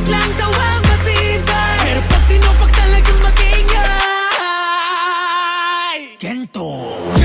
tahimik lang daw ang matibay, pero pag tinupak talagang mag-ingay. Kento.